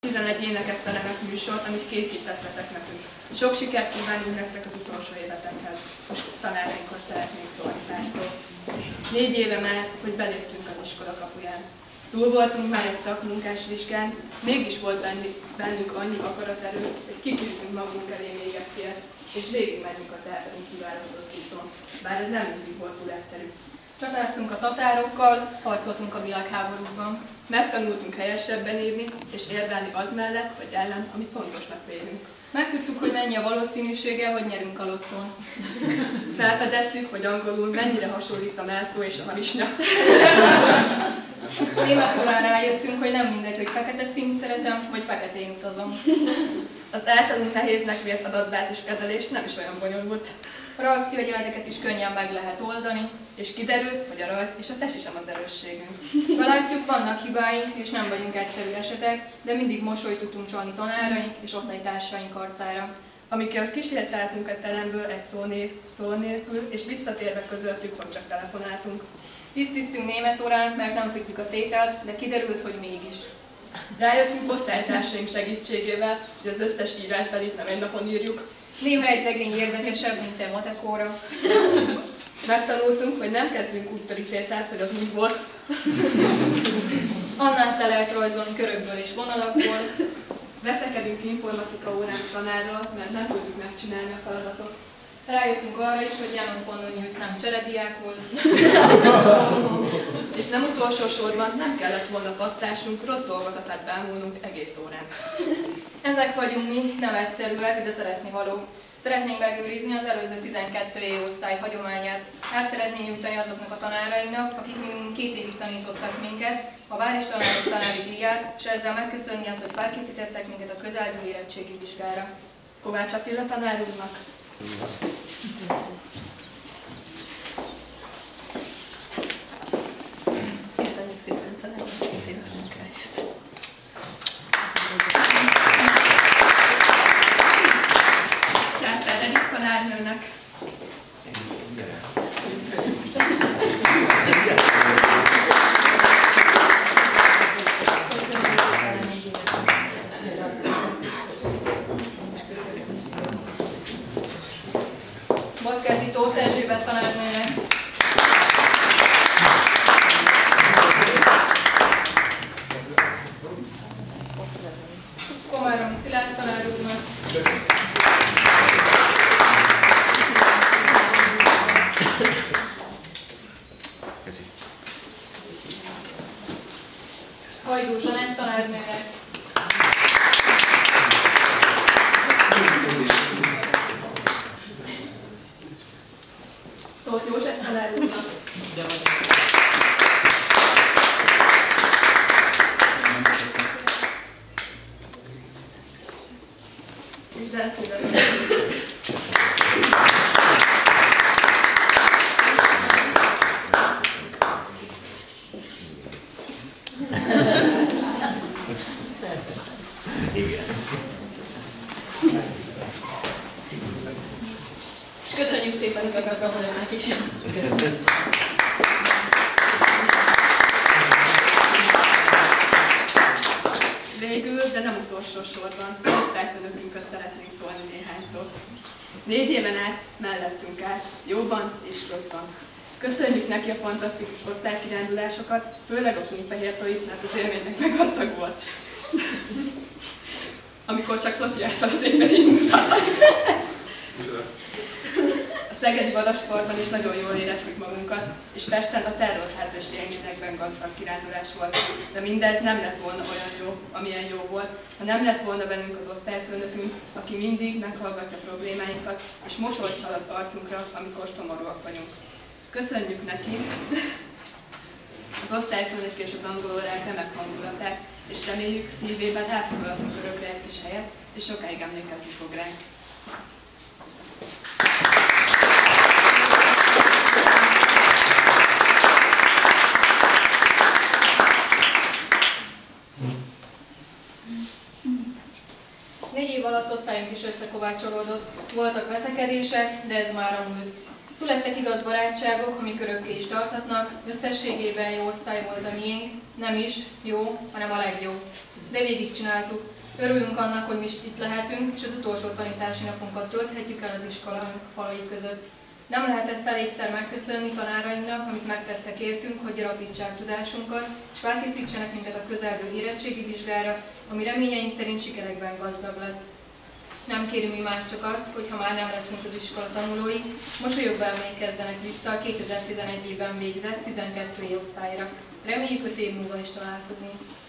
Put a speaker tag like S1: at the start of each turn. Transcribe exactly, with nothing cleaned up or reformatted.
S1: tizenegy énekes remek műsort, amit készítettetek nekünk. Sok sikert kívánunk nektek az utolsó évetekhez. Most tanárainkhoz szeretnénk szólni pár szót. Négy éve már, hogy beléptünk az iskola kapuján. Túl voltunk már egy szakmunkás vizsgán, mégis volt bennünk annyi akaraterő, hogy kitűzünk magunk elé még egyért, és végigmenjünk az általunk kiválasztott úton, bár ez nem mindig volt túl egyszerű.
S2: Csatáztunk a tatárokkal, harcoltunk a világháborúban.
S1: Megtanultunk helyesebben írni és érvelni az mellett vagy ellen, amit fontosnak vélünk.
S2: Megtudtuk, hogy mennyi a valószínűsége, hogy nyerünk a lottón.
S1: Felfedeztük, hogy angolul mennyire hasonlít a melszó és a harisnya.
S2: Németkorán rájöttünk, hogy nem mindegy, hogy fekete színt szeretem, vagy feketén utazom.
S1: Az általunk nehéznek vélt adatbázis kezelés nem is olyan bonyolult.
S2: A reakcióegyenleteket is könnyen meg lehet oldani.
S1: És kiderült, hogy a rajz és a tesi sem az erősségünk.
S2: Belátjuk, vannak hibáink, és nem vagyunk egyszerű esetek, de mindig mosolyt tudtunk csalni tanáraink és osztálytársaink arcára.
S1: Amikor kísérteltünk a teremből egy szó, név, szó nélkül, és visszatérve közöltük, hogy csak telefonáltunk.
S2: Tisztiztünk német órán, mert nem tudjuk a tételt, de kiderült, hogy mégis.
S1: Rájöttünk osztálytársaink segítségével, hogy az összes írásbelit nem egy napon írjuk.
S2: Néha egy regény érdekesebb, mint egy matek óra.
S1: Megtanultunk, hogy nem kezdünk úttörő tételt, hogy az úgy volt.
S2: Annál le lehet rajzolni körökből és vonalakból.
S1: Veszekedünk informatika órán tanárral, mert nem tudjuk megcsinálni a feladatot.
S2: Rájöttünk arra is, hogy János Pannonyius nem cserediák volt.
S1: És nem utolsó sorban nem kellett volna pattársunk rossz dolgozatát bámulnunk egész órán.
S2: Ezek vagyunk mi, nem egyszerűek, de szeretni való. Szeretnénk megőrizni az előző tizenkét évosztály hagyományát. Át szeretnénk nyújtani azoknak a tanárainknak, akik minimum két évig tanítottak minket, a váris tanárok tanári díját, és ezzel megköszönni azt, hogy felkészítettek minket a közelgő érettségi vizsgára.
S1: Kovács Attila tanár úrnak.
S3: Köszönjük szépen, tanár úr!
S1: Császár Edith tanárnőnek.
S2: Vadkezdi Tóth Erzsébet tanárnőnek. Komáromi Szilárd tanár úrnak. Hajdú Zsanett tanárnőnek.
S1: Tóth József tanár úrnak. És Delszín
S2: És köszönjük szépen igazgatónak is.
S1: Végül, de nem utolsó sorban, az osztályfőnökünkhöz szeretnénk szólni néhány szót. Négy éven át mellettünk át, jóban és rosszban. Köszönjük neki a fantasztikus osztálykirándulásokat, főleg a Kunfehértóit, mert az élménynek meg gazdag volt. Amikor csak Szofiát fel az évben indultak. A szegedi Vadasparkban is nagyon jól éreztük magunkat, és Pesten a terrorház és élményekben gazdag kirándulás volt. De mindez nem lett volna olyan jó, amilyen jó volt, ha nem lett volna velünk az osztályfőnökünk, aki mindig meghallgatja problémáinkat, és mosolyt csal az arcunkra, amikor szomorúak vagyunk. Köszönjük neki az osztályfőnök és az angol órák remek hangulatát, és reméljük szívében elfoglaltunk örökre egy kis helyet, és sokáig emlékezni fog ránk.
S2: Négy év alatt osztályunk is összekovácsolódott. Voltak veszekedések, de ez már a múlt. Születtek igaz barátságok, amik örökké is tarthatnak, összességében jó osztály volt a miénk, nem is jó, hanem a legjobb. De végigcsináltuk. Örülünk annak, hogy mi is itt lehetünk, és az utolsó tanítási napunkat tölthetjük el az iskola falai között. Nem lehet ezt elégszer megköszönni tanárainknak, amit megtettek értünk, hogy gyarapítsák tudásunkat, és felkészítsenek minket a közelgő érettségi vizsgára, ami reményeink szerint sikerekben gazdag lesz. Nem kérünk mi más, csak azt, hogy ha már nem leszünk az iskola tanulói, mosolyogva emlékezzenek vissza a kétezer-tizenegyben végzett tizenkettő osztályra. Reméljük öt év múlva is találkozni.